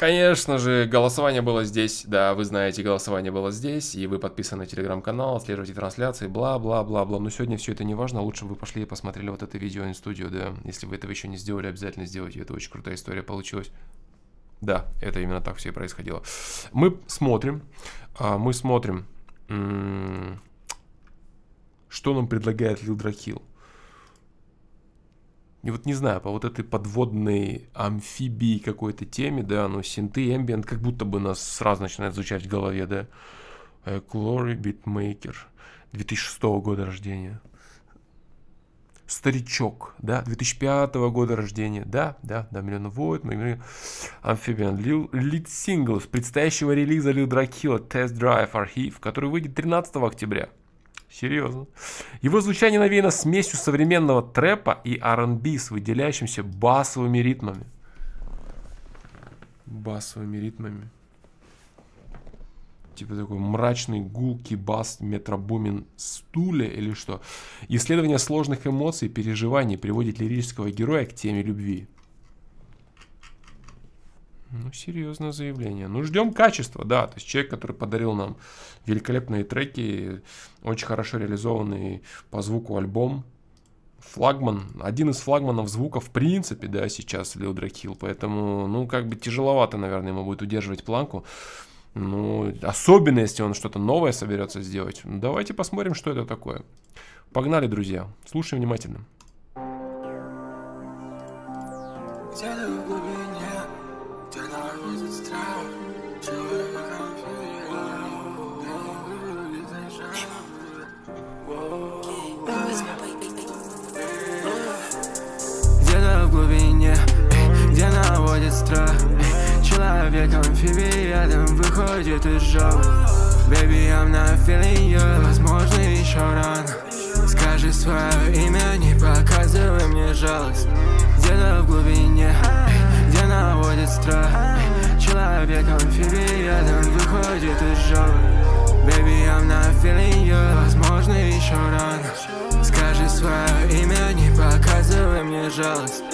Конечно же, голосование было здесь. Да, вы знаете, голосование было здесь. И вы подписаны на телеграм-канал, отслеживаете трансляции, бла-бла-бла-бла. Но сегодня все это не важно. Лучше бы вы пошли и посмотрели вот это видео инстудио, да. Если вы этого еще не сделали, обязательно сделайте. Это очень крутая история получилась. Да, это именно так все и происходило. Мы смотрим, что нам предлагает Lil Drakhill. И вот не знаю, по вот этой подводной амфибии какой-то теме, да, ну, синты, эмбиент, как будто бы нас сразу начинает звучать в голове, да. Glory Beatmaker, 2006 года рождения. Старичок, да, 2005 года рождения, да, Million Void, Amphibian, лид сингл с предстоящего релиза Lil Drakhill Test Drive Archive, который выйдет 13 октября. Серьезно. Его звучание навеяно смесью современного трэпа и R&B с выделяющимися басовыми ритмами. Типа такой мрачный гулкий бас метробумен стуле или что. Исследование сложных эмоций и переживаний приводит лирического героя к теме любви. Ну, серьезное заявление. Ну, ждем качества, да. То есть человек, который подарил нам великолепные треки, очень хорошо реализованный по звуку альбом. Флагман, один из флагманов звука в принципе, да, сейчас Lil Drakhill. Поэтому, ну, как бы тяжеловато, наверное, ему будет удерживать планку. Ну, особенно, если он что-то новое соберется сделать. Давайте посмотрим, что это такое. Погнали, друзья. Слушаем внимательно. Где-то в глубине, где наводит страх. Человек-амфибия рядом выходит из жопы. Baby, I'm not feeling you. Возможно, еще рано. Скажи свое имя, не показывай мне жалость. Где-то в глубине, где наводит страх. Человек-амфибия рядом выходит из жопы. Baby, I'm not feeling you. Возможно, еще рано. Скажи свое имя, не показывай мне жалость.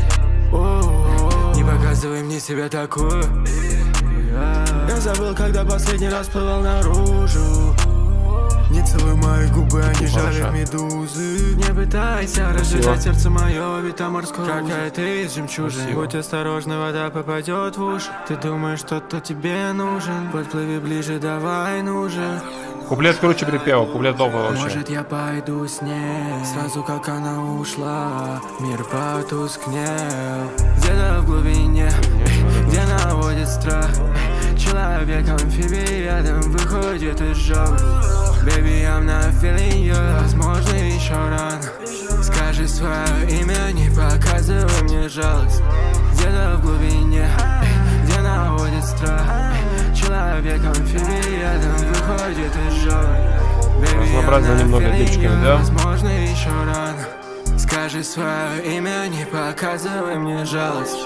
Не показывай мне себя такую. Я забыл, когда последний раз плывал наружу. Не целуй мои губы, они жалят медузы. Не пытайся разжигать сердце мое, ведь там морской какая-то из жемчужин. Будь осторожна, вода попадет в уши. Ты думаешь, что-то тебе нужен. Подплыви ближе, давай, нужен. Куплет круче припева, куплет долго вообще. Может, я пойду с ней. Сразу как она ушла, мир потускнел. Где-то в глубине, где наводит страх. Человек-амфибия рядом выходит из жопы. Baby, I'm not feeling you. Возможно, еще рано. Скажи свое имя, не показывай мне жалость. Где-то в глубине, где наводит страх. Человек-амфибия рядом выходит из жопы. Разнообразно немного девочками, да? Возможно, еще рано. Скажи свое имя, не показывай мне жалость.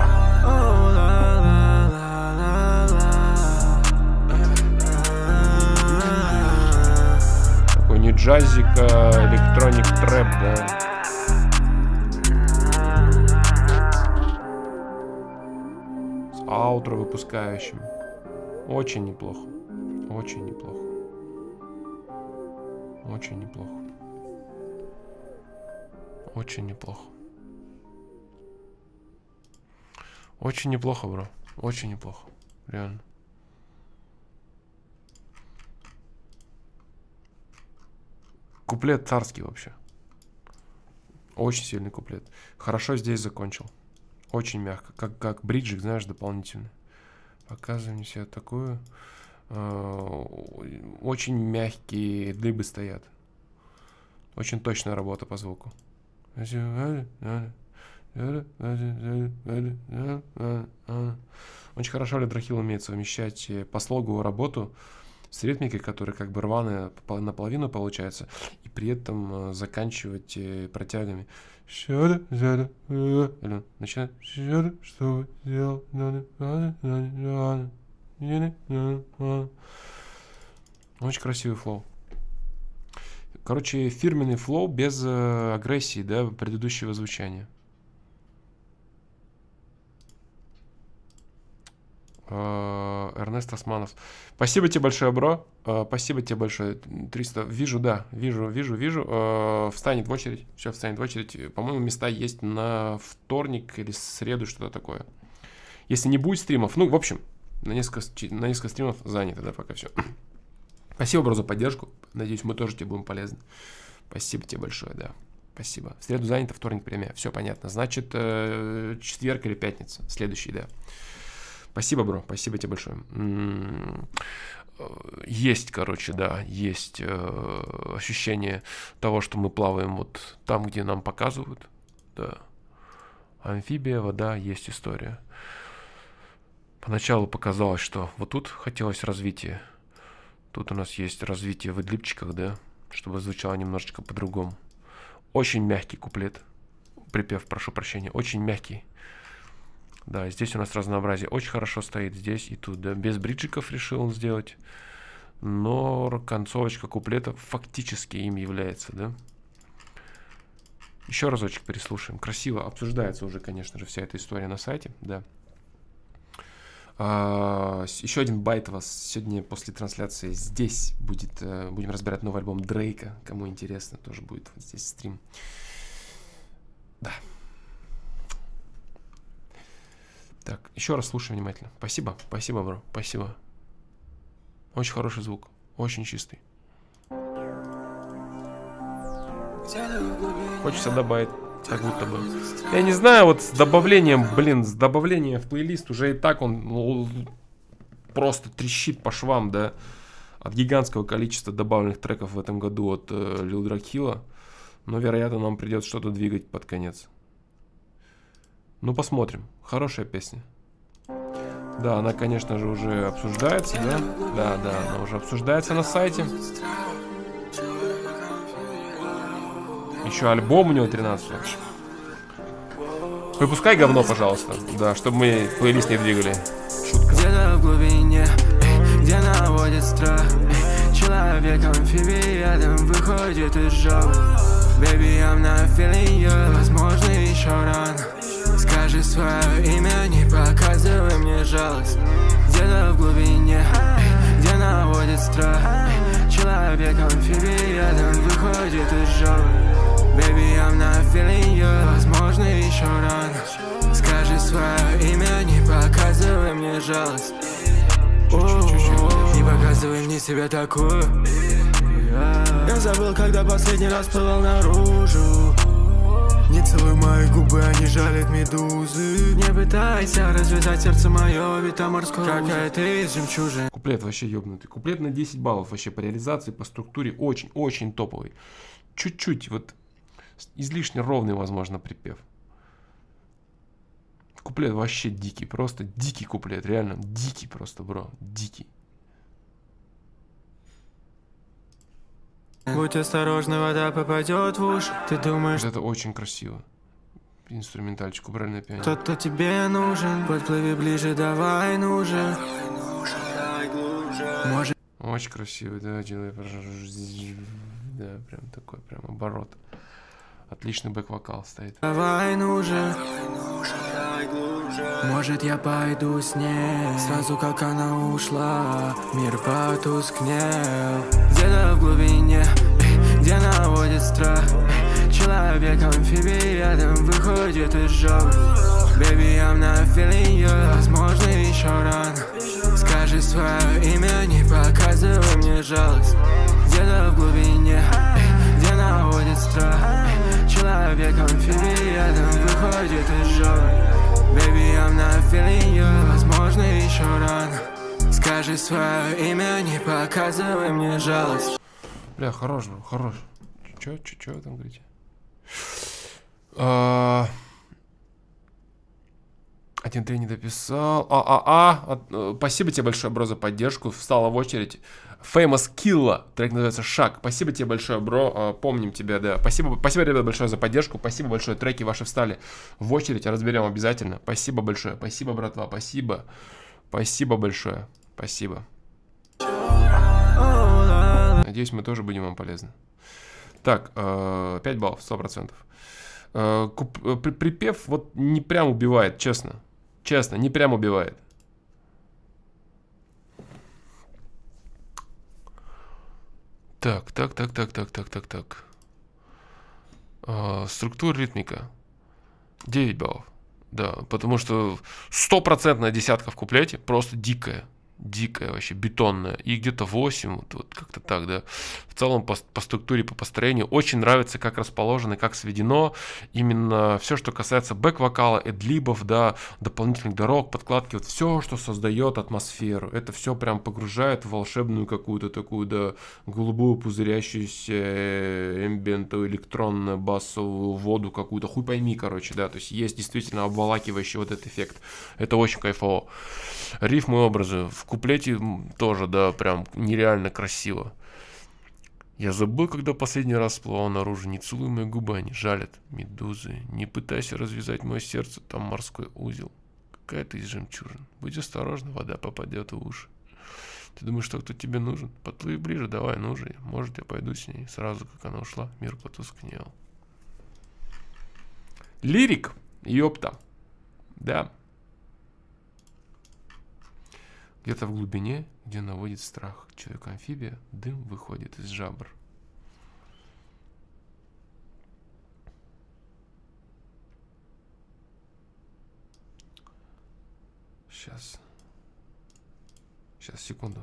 Такой не джазик, а электроник трэп, да. С аутро выпускающим. Очень неплохо. Очень неплохо. Очень неплохо. Очень неплохо. Очень неплохо, бро. Очень неплохо. Реально. Куплет царский вообще. Очень сильный куплет. Хорошо здесь закончил. Очень мягко. Как бриджик, знаешь, дополнительный. Показывай мне себя такую. Очень мягкие длибы стоят. Очень точная работа по звуку. Очень хорошо Lil Drakhill умеет совмещать по слогу работу с ритмикой, которая как бы рваная наполовину получается, и при этом заканчивать протягами. Начинает. Что делать? Очень красивый флоу. Короче, фирменный флоу без агрессии, да, предыдущего звучания. Эрнест Османов. Спасибо тебе большое, бро. Спасибо тебе большое. 300. Вижу, да. Вижу. Встанет в очередь. Все, встанет в очередь. По-моему, места есть на вторник или среду, что-то такое. Если не будет стримов, ну, в общем, на несколько стримов занято, да, пока все. Спасибо, бро, за поддержку. Надеюсь, мы тоже тебе будем полезны. Спасибо тебе большое, да. Спасибо. В среду занято, вторник премия. Все понятно. Значит, четверг или пятница. Следующий, да. Спасибо, бро. Спасибо тебе большое. Есть, короче, да, есть ощущение того, что мы плаваем вот там, где нам показывают. Да. Амфибия, вода, есть история. Поначалу показалось, что вот тут хотелось развития. Тут у нас есть развитие в идлибчиках, да, чтобы звучало немножечко по-другому. Очень мягкий куплет. Припев, прошу прощения. Очень мягкий. Да, здесь у нас разнообразие очень хорошо стоит. Здесь и тут, да. Без бриджиков решил он сделать. Но концовочка куплета фактически им является, да. Еще разочек переслушаем. Красиво обсуждается уже, конечно же, вся эта история на сайте, да. Еще один байт у вас сегодня после трансляции здесь будет. Будем разбирать новый альбом Дрейка. Кому интересно, тоже будет вот здесь стрим. Да. Так, еще раз слушай внимательно. Спасибо, бро, спасибо. Очень хороший звук, очень чистый. Хочется добавить, как будто бы. Я не знаю, вот с добавлением, с добавлением в плейлист уже и так он просто трещит по швам, да. От гигантского количества добавленных треков в этом году от Lil Dracula. Но, вероятно, нам придется что-то двигать под конец. Ну, посмотрим. Хорошая песня. Да, она, конечно же, уже обсуждается, да? Да, она уже обсуждается на сайте. Еще альбом у него 13-го. Выпускай говно, пожалуйста. Да, чтобы мы плейлист не двигали. Шутка. Где-то в глубине, где наводит страх, человек-амфибия рядом выходит из жопы. Baby, I'm not feeling you. Возможно, еще рано. Скажи свое имя, не показывай мне жалость. Где-то в глубине, где наводит страх, человек-амфибия рядом выходит из жопы. Baby, I'm not feeling you. Возможно, еще рано. Скажи свое имя, не показывай мне жалость. Не показывай мне себя такую. Я забыл, когда последний раз плывал наружу. Не целуй мои губы, они жалят медузы. Не пытайся развязать сердце мое, ведь там морское какая-то из жемчужин. Куплет вообще ёбнутый. Куплет на 10 баллов вообще по реализации, по структуре очень-очень топовый. Чуть-чуть вот излишне ровный, возможно, припев. Куплет вообще дикий, просто дикий куплет, реально дикий просто, бро, дикий. Будь осторожна, вода попадет в уши. Ты думаешь, это очень красиво. Инструментальчик, убрали на пианино. кто тебе нужен? Подплыви ближе, давай, нужен. Может... Очень красиво, да, делай. Да, прям такой, прям оборот. Отличный бэк-вокал стоит. Давай, нужен. Может, я пойду с ней. Сразу как она ушла, мир потускнел. Где-то в глубине, где наводит страх, человек-амфибия рядом выходит из жопы. Baby, I'm not feeling you. Возможно, еще рано. Скажи свое имя, не показывай мне жалость. Где-то в глубине, где наводит страх, человек-амфибия рядом выходит из жопы. Baby, I'm not feeling you. Возможно, еще рано. Скажи свое имя, не показывай мне жалость. Бля, хорош, бро, хорош. Чё вы там говорите? 1-3 не дописал. Спасибо тебе большое, бро, за поддержку. Встала в очередь. Famous Killa. Трек называется «Шаг». Спасибо тебе большое, бро. Помним тебя, да. Спасибо, ребят, большое за поддержку. Спасибо большое. Треки ваши встали в очередь. Разберем обязательно. Спасибо большое. Спасибо, братва. Спасибо. Спасибо большое. Спасибо. Надеюсь, мы тоже будем вам полезны. Так, 5 баллов, 100%. Припев вот не прям убивает, честно. Честно, не прям убивает. Так. Структура ритмика. 9 баллов. Да, потому что 100% десятка в куплете просто дикая. Дикая вообще, бетонная. И где-то 8, вот как-то так, да. В целом по структуре, по построению очень нравится, как расположено, как сведено. Именно все, что касается бэк-вокала, эдлибов, да, дополнительных дорог, подкладки, вот все, что создает атмосферу. Это все прям погружает в волшебную какую-то такую, да, голубую пузырящуюся эмбиентовую электронную басовую воду какую-то. Хуй пойми, короче, да. То есть есть действительно обволакивающий вот этот эффект. Это очень кайфово. Рифмы и образы. В куплете тоже, да, прям нереально красиво. Я забыл, когда последний раз всплывал наружу. Не целуй мои губы, они жалят. Медузы, не пытайся развязать мое сердце, там морской узел. Какая ты из жемчужин. Будь осторожна, вода попадет в уши. Ты думаешь, что кто тебе нужен? Подплыви ближе, давай, ну же. Может, я пойду с ней. Сразу, как она ушла, мир потускнел. Лирик, ёпта. Да. Где-то в глубине, где наводит страх человек-амфибия, дым выходит из жабр. Сейчас, секунду.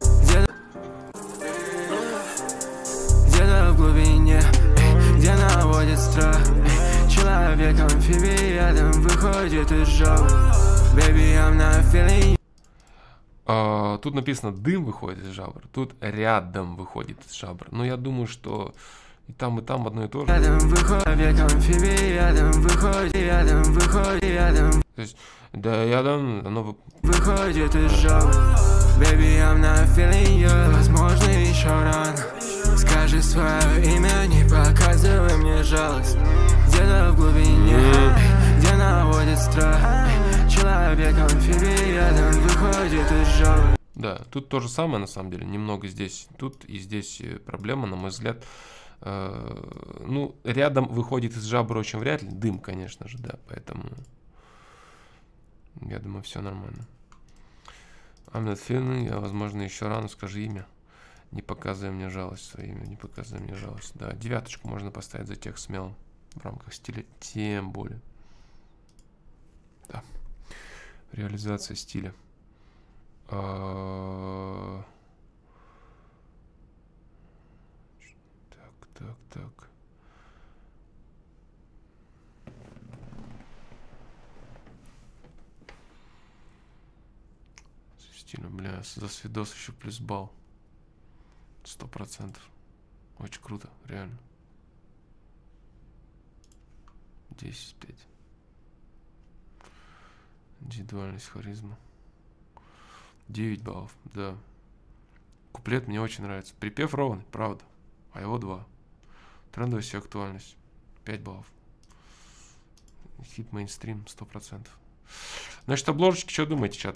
Где-то в глубине, где наводит страх человек-амфибия, дым выходит из жабр. Baby, I'm not feeling. Тут написано дым выходит из жабр, тут рядом выходит из жабр. Но я думаю, что и там одно и то же. Рядом выходит, рядом выходит. То есть, да, рядом, оно выходит из жабр. Baby, I'm not feeling you. Возможно, еще рано. Скажи свое имя, не показывай мне жалость. Где-то в глубине, где наводит страх человек-амфибия, дым выходит из жабр. Да, тут то же самое на самом деле, немного здесь, тут и здесь проблема, на мой взгляд. Ну, рядом выходит из жабр очень вряд ли, дым, конечно же, да, поэтому я думаю, все нормально. I'm not feeling, возможно, еще рано, скажи имя. Не показывай мне жалость, свое имя, не показывай мне жалость. Да, 9 можно поставить за текст смело в рамках стиля, тем более. Да. Реализация стиля. Так. Стиль, бля, за свидос еще плюс балл. 100%. Очень круто, реально. 10-5. Индивидуальность, харизма. 9 баллов, да. Куплет мне очень нравится. Припев ровный, правда. А его 2. Трендовость и актуальность. 5 баллов. Хит мейнстрим 100%. Значит, обложечки, что думаете, чат?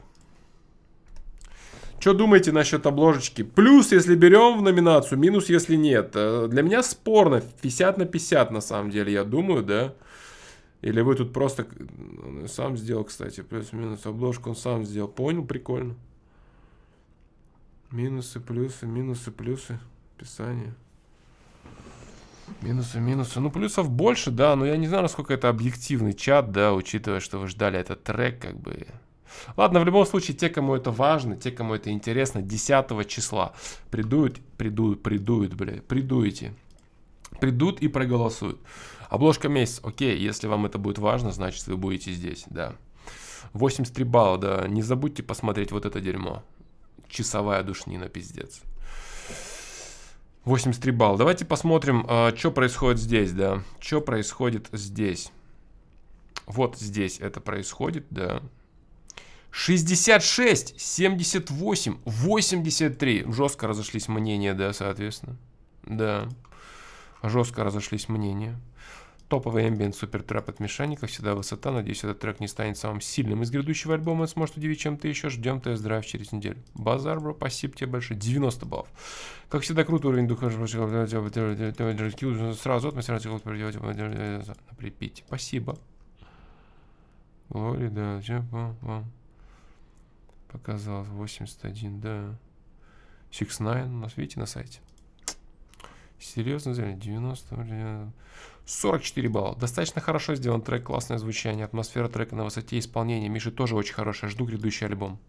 Что думаете насчет обложечки? Плюс, если берем в номинацию, минус, если нет. Для меня спорно. 50 на 50, на самом деле, я думаю, да? Или вы тут просто... Он сам сделал, кстати. Плюс-минус обложку он сам сделал. Понял? Прикольно. Минусы, плюсы, минусы, плюсы. Описание. Минусы, минусы. Ну, плюсов больше, да. Но я не знаю, насколько это объективный чат, да, учитывая, что вы ждали этот трек, как бы... Ладно, в любом случае, те, кому это важно, те, кому это интересно, 10 числа придут и проголосуют. Обложка месяц, окей, если вам это будет важно, значит вы будете здесь, да. 83 балла, да, не забудьте посмотреть вот это дерьмо. Часовая душнина, пиздец. 83 балла. Давайте посмотрим, что происходит здесь, да. Что происходит здесь. Вот здесь это происходит, да. 66, 78, 83. Жестко разошлись мнения, да, соответственно. Да. Жестко разошлись мнения. Топовый эмбиент, супер трэп от Мешаника. Всегда высота. Надеюсь, этот трек не станет самым сильным из грядущего альбома. Он сможет удивить чем-то еще. Ждем тест-драйв через неделю. Базар, бро. Спасибо тебе большое. 90 баллов. Как всегда, круто уровень духа. Сразу атмосфера на Припяти. Спасибо. Говори, да. Показалось 81, да. 6ix9ine, у нас видите на сайте. Серьезно, 90, 44 балла. Достаточно хорошо сделан трек, классное звучание, атмосфера трека на высоте, исполнения. Миши тоже очень хорошее, жду грядущий альбом.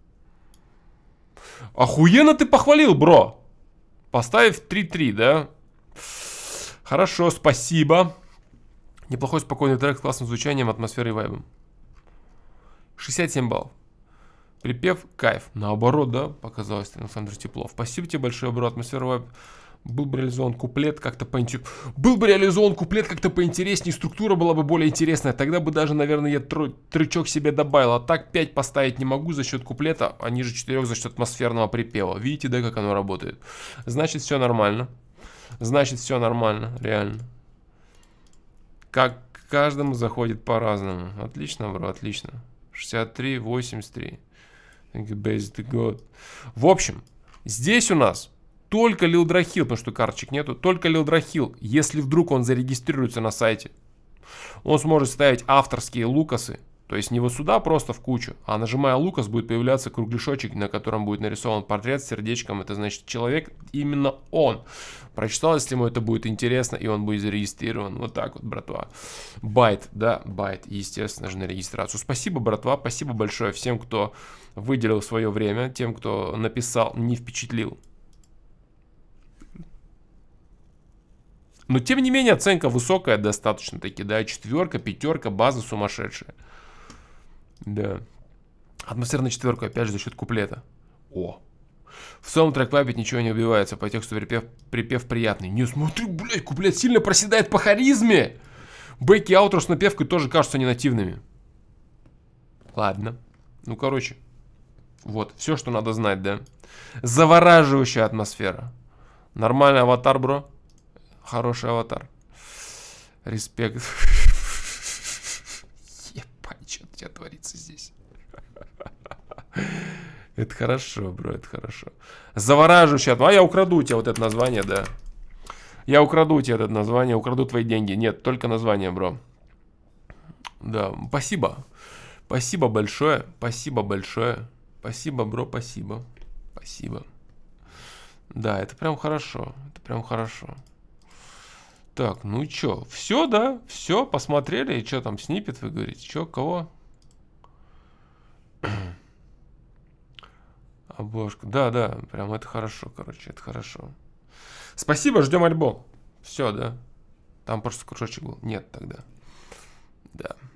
Охуенно ты похвалил, бро. Поставив 3-3, да? Хорошо, спасибо. Неплохой спокойный трек с классным звучанием, атмосферой и вайбом. 67 баллов. Припев кайф. Наоборот, да, показалось, Александр Теплов. Спасибо тебе большое, бро. Атмосфера вайб. Был бы реализован куплет как-то поинтереснее, структура была бы более интересная. Тогда бы даже, наверное, я трючок себе добавил. А так 5 поставить не могу за счет куплета, а ниже 4 за счет атмосферного припева. Видите, да, как оно работает? Значит, все нормально. Значит, все нормально, реально. Как каждому заходит по-разному. Отлично, бро, отлично. 63, 83. В общем, здесь у нас только Lil Drahil, потому что карточек нету, только Lil Drahil, если вдруг он зарегистрируется на сайте, он сможет ставить авторские лукасы, то есть не вот сюда просто в кучу, а нажимая лукас будет появляться кругляшочек, на котором будет нарисован портрет с сердечком, это значит человек, именно он прочитал, если ему это будет интересно, и он будет зарегистрирован. Вот так вот, братва. Байт, да, байт, естественно же, на регистрацию. Спасибо, братва, спасибо большое всем, кто выделил свое время, тем, кто написал, не впечатлил. Но, тем не менее, оценка высокая достаточно таки, да, 4, 5, база сумасшедшая. Да. Атмосфера на 4, опять же, за счет куплета. О. В самом трек-вайбе ничего не убивается, по тексту припев приятный. Не смотри, блядь, куплет сильно проседает по харизме. Бэки и аутро с напевкой тоже кажутся ненативными. Ладно. Ну, короче. Вот, все, что надо знать, да. Завораживающая атмосфера. Нормальный аватар, бро. Хороший аватар. Респект. Ебать, что у тебя творится здесь. Это хорошо, бро, это хорошо. Завораживающий. А я украду у тебя вот это название, да. Я украду у тебя это название, украду твои деньги. Нет, только название, бро. Да, спасибо. Спасибо большое. Спасибо большое. Спасибо, бро, спасибо. Спасибо. Да, это прям хорошо. Это прям хорошо. Так, ну и чё? Все, да? Все, посмотрели. И что там, снипет, вы говорите? Чё, кого? Обложка. Да, да, прям это хорошо, короче, это хорошо. Спасибо, ждем альбом. Все, да? Там просто кружочек был. Нет тогда. Да.